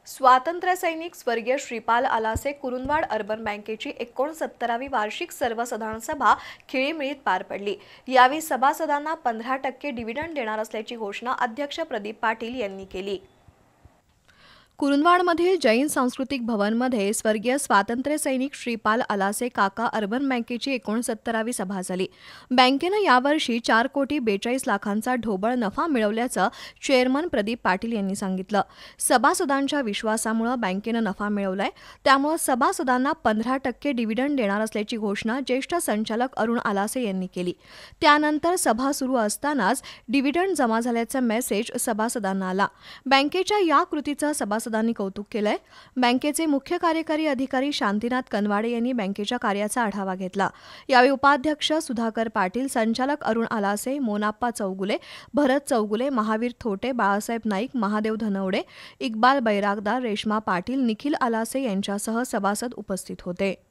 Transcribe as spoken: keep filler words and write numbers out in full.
स्वातंत्र्यसैनिक स्वर्गीय श्रीपाल आलासे कुरुंदवाड अर्बन बँकेची एकोणसत्तरावी वार्षिक सर्वसाधारण सभा खिळीमिळीत पार पडली। यावेळी सभासदांना पंधरा टक्के डिव्हिडंड देणार असल्याची घोषणा अध्यक्ष प्रदीप पाटील यांनी केली। कुरुंदवाडमधील जैन सांस्कृतिक भवनमध्ये स्वर्गीय स्वातंत्र्यसैनिक श्रीपाल आलासे काका अर्बन बँकेची एकोणसत्तरावी सभा झाली। बँकेनं यावर्षी चार कोटी बेचाळीस लाखांचा ढोबळ नफा मिळवल्याचं चेअरमन प्रदीप पाटील यांनी सांगितलं। सभासदांच्या विश्वासामुळे बँकेनं नफा मिळवलाय, त्यामुळे सभासदांना पंधरा टक्के डिव्हिडंड देणार असल्याची घोषणा ज्येष्ठ संचालक अरुण आलासे यांनी केली। त्यानंतर सभा सुरू असतानाच डिव्हिडंड जमा झाल्याचा मेसेज सभासदांना आला। बँकेच्या या कृतीचं सभासदांनी कौतुक केलंय। बँकेचे मुख्य कार्यकारी अधिकारी शांतीनाथ कनवाडे यांनी बँकेच्या कार्याचा आढावा घेतला। यावेळी उपाध्यक्ष सुधाकर पाटील, संचालक अरुण आलासे, मोनाप्पा चौगुले, भरत चौगुले, महावीर थोटे, बाळासाहेब नाईक, महादेव धनवडे, इक्बाल बैरागदार, रेश्मा पाटील, निखिल आलासे यांच्यासह सभासद उपस्थित होते।